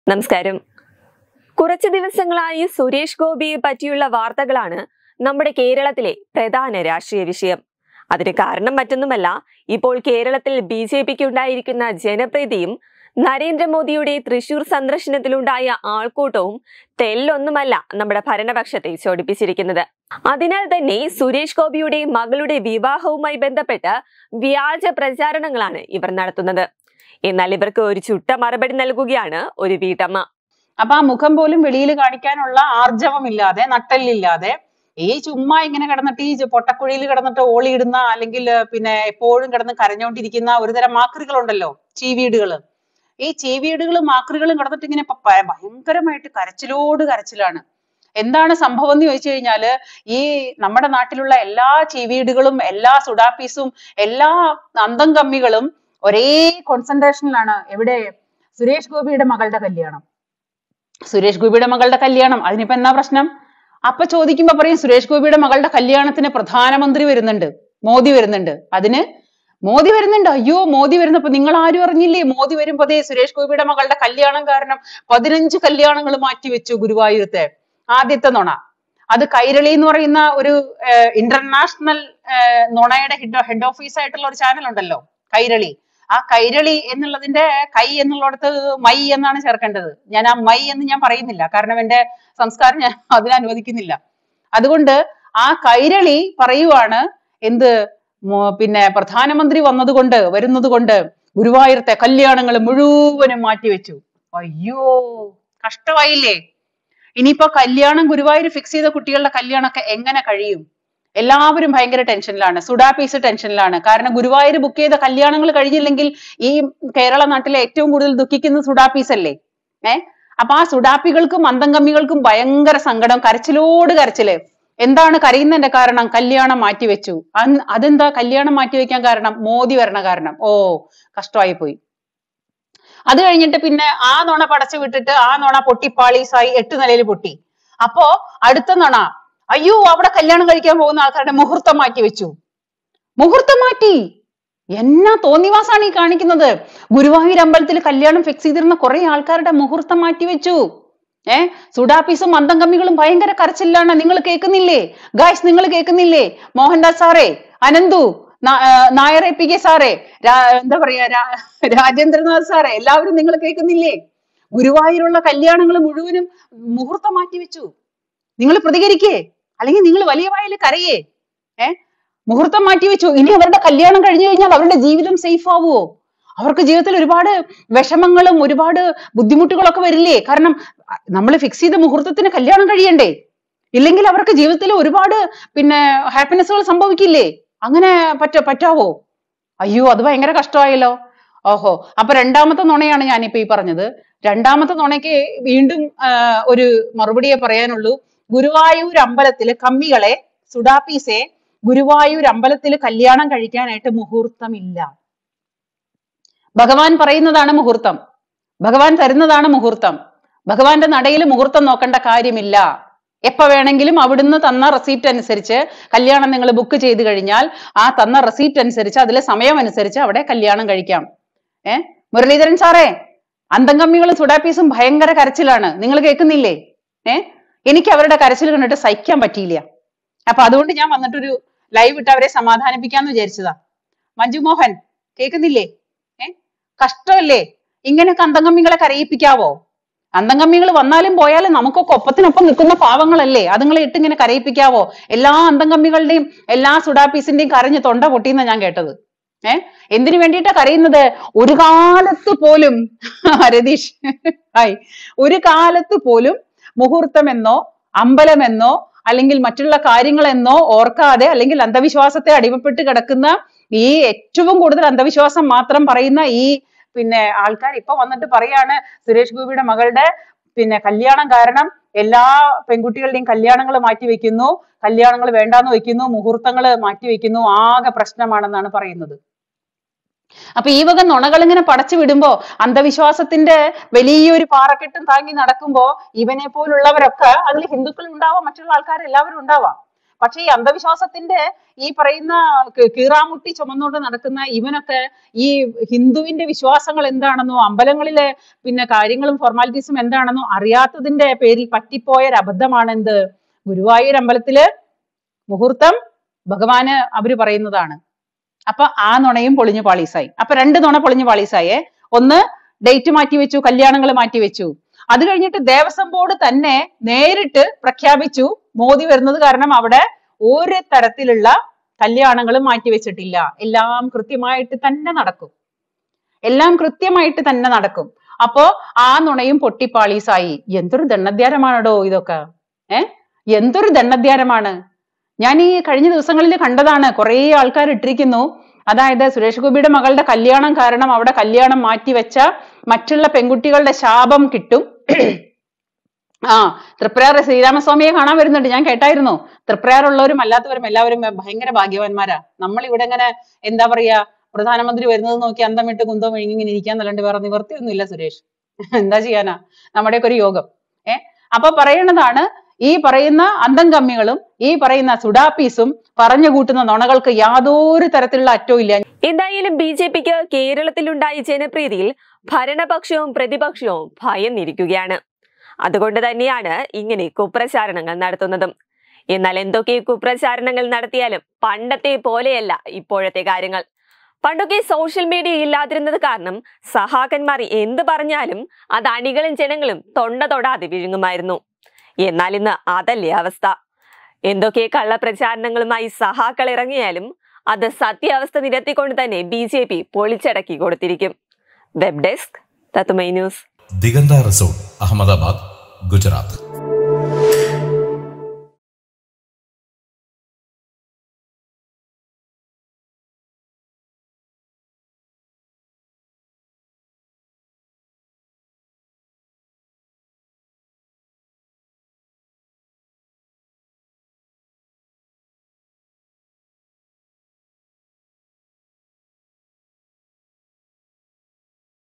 നമസ്കാരം. കുറച്ച് ദിവസങ്ങളായി സുരേഷ് ഗോപിയെ പറ്റിയുള്ള വാർത്തകളാണ് നമ്മുടെ കേരളത്തിലെ പ്രധാന രാഷ്ട്രീയ വിഷയം. അതിന് കാരണം മറ്റൊന്നുമല്ല, ഇപ്പോൾ കേരളത്തിൽ BJPക്ക് ഉണ്ടായിരിക്കുന്ന ജനപ്രീതിയും നരേന്ദ്രമോദിയുടെ തൃശൂർ സന്ദർശനത്തിലുണ്ടായ ആൾക്കൂട്ടവും തെല്ലൊന്നുമല്ല നമ്മുടെ ഭരണപക്ഷത്തെ ചോടിപ്പിച്ചിരിക്കുന്നത്. അതിനാൽ തന്നെ സുരേഷ് ഗോപിയുടെ മകളുടെ വിവാഹവുമായി ബന്ധപ്പെട്ട് വ്യാജ പ്രചാരണങ്ങളാണ് ഇവർ നടത്തുന്നത്. എന്നാൽ ഇവർക്ക് ഒരു ചുട്ട മറുപടി നൽകുകയാണ് ഒരു വീട്ടമ്മ. അപ്പൊ ആ മുഖം പോലും വെളിയിൽ കാണിക്കാനുള്ള ആർജവമില്ലാതെ, നട്ടല്ലില്ലാതെ, ഈ ചുമ്മാ ഇങ്ങനെ കിടന്നിട്ട് ഈ പൊട്ടക്കുഴിയിൽ കിടന്നിട്ട് ഓളിയിടുന്ന, അല്ലെങ്കിൽ പിന്നെ എപ്പോഴും കിടന്ന് കരഞ്ഞോണ്ടിരിക്കുന്ന ഒരുതരം മാക്രികളുണ്ടല്ലോ, ചീവീടുകള്. ഈ ചീവീടുകളും മാക്രികളും കിടന്നിട്ട് ഇങ്ങനെ ഭയങ്കരമായിട്ട് കരച്ചിലാണ്. എന്താണ് സംഭവം എന്ന് ചോദിച്ചു കഴിഞ്ഞാല്, ഈ നമ്മുടെ നാട്ടിലുള്ള എല്ലാ ചീവീടുകളും, എല്ലാ സുഡാപ്പീസും, എല്ലാ അന്തം കമ്മികളും ഒരേ കോൺസെൻട്രേഷനിലാണ്. എവിടെ? സുരേഷ് ഗോപിയുടെ മകളുടെ കല്യാണം. സുരേഷ് ഗോപിയുടെ മകളുടെ കല്യാണം, അതിനിപ്പോ എന്നാ പ്രശ്നം? അപ്പൊ ചോദിക്കുമ്പോ പറയും സുരേഷ് ഗോപിയുടെ മകളുടെ കല്യാണത്തിന് പ്രധാനമന്ത്രി വരുന്നുണ്ട്, മോദി വരുന്നുണ്ട്. അതിന് മോദി വരുന്നുണ്ട്. അയ്യോ, മോദി വരുന്നപ്പോ നിങ്ങൾ ആരും അറിഞ്ഞില്ലേ? മോദി വരുമ്പോ അതേ സുരേഷ് ഗോപിയുടെ മകളുടെ കല്യാണം കാരണം 15 കല്യാണങ്ങൾ മാറ്റിവെച്ചു ഗുരുവായൂരത്തെ. ആദ്യത്തെ നുണ. അത് കൈരളി എന്ന് പറയുന്ന ഒരു ഇന്റർനാഷണൽ നുണയുടെ ഹെഡ് ഓഫീസ് ആയിട്ടുള്ള ഒരു ചാനൽ ഉണ്ടല്ലോ, കൈരളി. ആ കൈരളി എന്നുള്ളതിന്റെ കൈ എന്നുള്ളിടത്ത് മൈ എന്നാണ് ചേർക്കേണ്ടത്. ഞാൻ ആ മൈ എന്ന് ഞാൻ പറയുന്നില്ല, കാരണം എന്റെ സംസ്കാരം ഞാൻ അതിന് അനുവദിക്കുന്നില്ല. അതുകൊണ്ട് ആ കൈരളി പറയുവാണ് എന്ത്, പിന്നെ പ്രധാനമന്ത്രി വരുന്നത് കൊണ്ട് ഗുരുവായൂരത്തെ കല്യാണങ്ങൾ മുഴുവനും മാറ്റിവെച്ചു. അയ്യോ, കഷ്ടമായില്ലേ? ഇനിയിപ്പോ കല്യാണം ഗുരുവായൂർ ഫിക്സ് ചെയ്ത കുട്ടികളുടെ കല്യാണമൊക്കെ എങ്ങനെ കഴിയും? എല്ലാവരും ഭയങ്കര ടെൻഷനിലാണ്, സുഡാപ്പീസ് ടെൻഷനിലാണ്. കാരണം ഗുരുവായൂർ ബുക്ക് ചെയ്ത കല്യാണങ്ങൾ കഴിഞ്ഞില്ലെങ്കിൽ ഈ കേരള നാട്ടിലെ ഏറ്റവും കൂടുതൽ ദുഃഖിക്കുന്ന സുഡാപ്പീസ് അല്ലേ? അപ്പൊ ആ സുഡാപ്പികൾക്കും അന്തംകമ്മികൾക്കും ഭയങ്കര സങ്കടം, കരച്ചിലോട് കരച്ചില്. എന്താണ് കരയുന്നതിന്റെ കാരണം? കല്യാണം മാറ്റിവെച്ചു. അതെന്താ കല്യാണം മാറ്റിവെക്കാൻ കാരണം? മോദി വരണ കാരണം. ഓ, കഷ്ടമായി പോയി. അത് കഴിഞ്ഞിട്ട് പിന്നെ ആ നുണ പടച്ചു വിട്ടിട്ട് ആ നുണ പൊട്ടിപ്പാളീസായി 8 നിലയിൽ പൊട്ടി. അപ്പോ അടുത്ത നുണ, അയ്യോ അവിടെ കല്യാണം കഴിക്കാൻ പോകുന്ന ആൾക്കാരുടെ മുഹൂർത്തം മാറ്റി വെച്ചു. മുഹൂർത്തം മാറ്റി. എന്നാ തോന്നിവാസാണ് ഈ കാണിക്കുന്നത്? ഗുരുവായൂർ അമ്പലത്തിൽ കല്യാണം ഫിക്സ് ചെയ്തിരുന്ന കുറെ ആൾക്കാരുടെ മുഹൂർത്തം മാറ്റി വെച്ചു. സുഡാപ്പീസും അന്തംകമ്മികളും ഭയങ്കര കരച്ചിലാണ്. നിങ്ങൾ കേൾക്കുന്നില്ലേ ഗായ്സ്? നിങ്ങൾ കേൾക്കുന്നില്ലേ? മോഹൻദാസ് സാറേ, അനന്തു നായർ APK സാറേ, എന്താ പറയാ, രാജേന്ദ്രനാഥ് സാറേ, എല്ലാവരും നിങ്ങൾ കേൾക്കുന്നില്ലേ? ഗുരുവായൂരുള്ള കല്യാണങ്ങൾ മുഴുവനും മുഹൂർത്തം മാറ്റി വെച്ചു. നിങ്ങൾ പ്രതികരിക്കേ, അല്ലെങ്കിൽ നിങ്ങൾ വലിയ വായിൽ കരയേ? മുഹൂർത്തം മാറ്റി വെച്ചു. ഇനി അവരുടെ കല്യാണം കഴിഞ്ഞു കഴിഞ്ഞാൽ അവരുടെ ജീവിതം സേഫ് ആവുമോ? അവർക്ക് ജീവിതത്തിൽ ഒരുപാട് വിഷമങ്ങളും ഒരുപാട് ബുദ്ധിമുട്ടുകളൊക്കെ വരില്ലേ? കാരണം നമ്മൾ ഫിക്സ് ചെയ്ത മുഹൂർത്തത്തിന് കല്യാണം കഴിയണ്ടേ? ഇല്ലെങ്കിൽ അവർക്ക് ജീവിതത്തിൽ ഒരുപാട് പിന്നെ ഹാപ്പിനെസ്സുകൾ സംഭവിക്കില്ലേ? അങ്ങനെ പറ്റാവോ? അയ്യോ, അത് ഭയങ്കര കഷ്ടമായല്ലോ. ഓഹോ, അപ്പൊ രണ്ടാമത്തെ നുണയാണ് ഞാനിപ്പോ ഈ പറഞ്ഞത്. രണ്ടാമത്തെ നുണയ്ക്ക് വീണ്ടും ഒരു മറുപടിയെ പറയാനുള്ളൂ. ഗുരുവായൂർ അമ്പലത്തില് കമ്മികളെ, സുഡാപ്പീസെ, ഗുരുവായൂർ അമ്പലത്തിൽ കല്യാണം കഴിക്കാനായിട്ട് മുഹൂർത്തമില്ല. ഭഗവാൻ പറയുന്നതാണ് മുഹൂർത്തം, ഭഗവാൻ തരുന്നതാണ് മുഹൂർത്തം. ഭഗവാന്റെ നടയിൽ മുഹൂർത്തം നോക്കേണ്ട കാര്യമില്ല. എപ്പോ വേണമെങ്കിലും അവിടുന്ന് തന്ന റെസീപ്റ്റ് അനുസരിച്ച് കല്യാണം നിങ്ങൾ ബുക്ക് ചെയ്ത് കഴിഞ്ഞാൽ ആ തന്ന റെസീപ്റ്റ് അനുസരിച്ച്, അതിലെ സമയം അനുസരിച്ച് അവിടെ കല്യാണം കഴിക്കാം. മുരളീധരൻ സാറേ, അന്തംകമ്മികളും സുഡാപ്പീസും ഭയങ്കര കരച്ചിലാണ്. നിങ്ങൾ കേൾക്കുന്നില്ലേ? എനിക്ക് അവരുടെ കരച്ചിൽ കണ്ടിട്ട് സഹിക്കാൻ പറ്റിയില്ല. അപ്പൊ അതുകൊണ്ട് ഞാൻ വന്നിട്ടൊരു ലൈവ് ഇട്ട് അവരെ സമാധാനിപ്പിക്കാന്ന് വിചാരിച്ചതാ. മഞ്ജു മോഹൻ, കേൾക്കുന്നില്ലേ? കഷ്ടമല്ലേ? ഇങ്ങനെയൊക്കെ അന്തംകമ്മികളെ കരയിപ്പിക്കാവോ? അന്തംകമ്മികൾ വന്നാലും പോയാലും നമുക്കൊക്കെ ഒപ്പത്തിനൊപ്പം നിൽക്കുന്ന പാവങ്ങളല്ലേ, അതുങ്ങളെ ഇട്ട് ഇങ്ങനെ കരയിപ്പിക്കാവോ? എല്ലാ അന്തംകമ്മികളുടെയും എല്ലാ സുഡാപ്പീസിന്റെയും കരഞ്ഞ് തൊണ്ട പൊട്ടിയെന്നാ ഞാൻ കേട്ടത്. എന്തിനു വേണ്ടിയിട്ടാ കരയുന്നത്? ഒരു കാലത്ത് പോലും രതീഷ് ഹായ്, ഒരു കാലത്ത് പോലും മുഹൂർത്തമെന്നോ അമ്പലമെന്നോ അല്ലെങ്കിൽ മറ്റുള്ള കാര്യങ്ങളെന്നോ ഓർക്കാതെ, അല്ലെങ്കിൽ അന്ധവിശ്വാസത്തെ അടിമപ്പെട്ട് കിടക്കുന്ന ഈ ഏറ്റവും കൂടുതൽ അന്ധവിശ്വാസം മാത്രം പറയുന്ന ഈ പിന്നെ ആൾക്കാർ ഇപ്പൊ വന്നിട്ട് പറയാണ് സുരേഷ് ഗോപിയുടെ മകളുടെ പിന്നെ കല്യാണം കാരണം എല്ലാ പെൺകുട്ടികളുടെയും കല്യാണങ്ങൾ മാറ്റിവെക്കുന്നു, കല്യാണങ്ങൾ വേണ്ടാന്ന് വെക്കുന്നു, മുഹൂർത്തങ്ങൾ മാറ്റിവെക്കുന്നു, ആകെ പ്രശ്നമാണെന്നാണ് പറയുന്നത്. അപ്പൊ ഈ വക നുണകൾ ഇങ്ങനെ പടച്ചു വിടുമ്പോ, അന്ധവിശ്വാസത്തിന്റെ വലിയൊരു പാറക്കെട്ടും താങ്ങി നടക്കുമ്പോ ഇവനെ പോലുള്ളവരൊക്കെ, അതിൽ ഹിന്ദുക്കൾ ഉണ്ടാവാം, മറ്റുള്ള ആൾക്കാർ എല്ലാവരും ഉണ്ടാവാം. പക്ഷെ ഈ അന്ധവിശ്വാസത്തിന്റെ ഈ പറയുന്ന കീറാമുട്ടി ചുമന്നുകൊണ്ട് നടക്കുന്ന ഇവനൊക്കെ ഈ ഹിന്ദുവിന്റെ വിശ്വാസങ്ങൾ എന്താണെന്നോ അമ്പലങ്ങളിലെ പിന്നെ കാര്യങ്ങളും ഫോർമാലിറ്റീസും എന്താണെന്നോ അറിയാത്തതിന്റെ പേരിൽ പറ്റിപ്പോയ ഒരു അബദ്ധമാണ് എന്ത് ഗുരുവായൂർ അമ്പലത്തില് മുഹൂർത്തം ഭഗവാന് അവര് പറയുന്നതാണ്. അപ്പൊ ആ നുണയും പൊളിഞ്ഞു പാളീസായി. അപ്പൊ 2 നുണ പൊളിഞ്ഞു പാളീസായേ. ഒന്ന്, ഡേറ്റ് മാറ്റിവെച്ചു, കല്യാണങ്ങൾ മാറ്റിവെച്ചു. അത് കഴിഞ്ഞിട്ട് ദേവസ്വം ബോർഡ് തന്നെ നേരിട്ട് പ്രഖ്യാപിച്ചു മോദി വരുന്നത് കാരണം അവിടെ ഒരു തരത്തിലുള്ള കല്യാണങ്ങളും മാറ്റിവെച്ചിട്ടില്ല, എല്ലാം കൃത്യമായിട്ട് തന്നെ നടക്കും, എല്ലാം കൃത്യമായിട്ട് തന്നെ നടക്കും. അപ്പോ ആ നുണയും പൊട്ടിപ്പാളീസായി. എന്തൊരു ദണ്ണദ്യാരമാണോ ഇതൊക്കെ, എന്തൊരു ദണ്ണദ്യാരമാണ്. ഞാൻ ഈ കഴിഞ്ഞ ദിവസങ്ങളിൽ കണ്ടതാണ്, കുറെ ആൾക്കാർ ഇട്ടിരിക്കുന്നു, അതായത് സുരേഷ് ഗോപിയുടെ മകളുടെ കല്യാണം കാരണം അവിടെ കല്യാണം മാറ്റിവെച്ച മറ്റുള്ള പെൺകുട്ടികളുടെ ശാപം കിട്ടും. തൃപ്രയാർ ശ്രീരാമസ്വാമിയെ കാണാൻ വരുന്നുണ്ട്, ഞാൻ കേട്ടായിരുന്നു. തൃപ്രയാറുള്ളവരും അല്ലാത്തവരും എല്ലാവരും ഭയങ്കര ഭാഗ്യവാന്മാരാ. നമ്മൾ ഇവിടെ ഇങ്ങനെ എന്താ പറയാ, പ്രധാനമന്ത്രി വരുന്നത് നോക്കി അന്തം വിട്ട് കുന്തം ഇങ്ങനെ ഇരിക്കാന്നല്ലാണ്ട് വേറെ നിവർത്തിയൊന്നുമില്ല സുരേഷ്. എന്താ ചെയ്യാനാ, നമ്മുടെയൊക്കെ ഒരു യോഗം. അപ്പൊ പറയണതാണ്, ഈ പറയുന്ന അന്തം കമ്മികളും ഈ പറയുന്ന സുഡാപ്പീസും പറഞ്ഞു കൂട്ടുന്ന നുണകൾക്ക് യാതൊരു തരത്തിലുള്ള അറ്റവും ഇല്ല. എന്തായാലും BJPക്ക് കേരളത്തിലുണ്ടായ ജനപ്രീതിയിൽ ഭരണപക്ഷവും പ്രതിപക്ഷവും ഭയന്നിരിക്കുകയാണ്. അതുകൊണ്ട് തന്നെയാണ് ഇങ്ങനെ കുപ്രചാരണങ്ങൾ നടത്തുന്നതും. എന്നാൽ എന്തൊക്കെ കുപ്രചാരണങ്ങൾ നടത്തിയാലും പണ്ടത്തെ പോലെയല്ല ഇപ്പോഴത്തെ കാര്യങ്ങൾ. പണ്ടൊക്കെ സോഷ്യൽ മീഡിയ ഇല്ലാതിരുന്നത് കാരണം സഹാക്കന്മാർ എന്ത് പറഞ്ഞാലും അത് അണികളും ജനങ്ങളും തൊണ്ട തൊടാതെ വിഴുങ്ങുമായിരുന്നു. എന്നാൽ ഇന്ന് അതല്ലേ അവസ്ഥ. എന്തൊക്കെ കള്ളപ്രചാരണങ്ങളുമായി സഹാക്കൾ ഇറങ്ങിയാലും അത് സത്യാവസ്ഥ നിരത്തിക്കൊണ്ട് തന്നെ BJP പൊളിച്ചടക്കി കൊടുത്തിരിക്കും. വെബ് ഡെസ്ക് തത്തുമൈ ന്യൂസ്. ദിഗന്ത റിസോർട്ട്, അഹമ്മദാബാദ്, ഗുജറാത്ത്.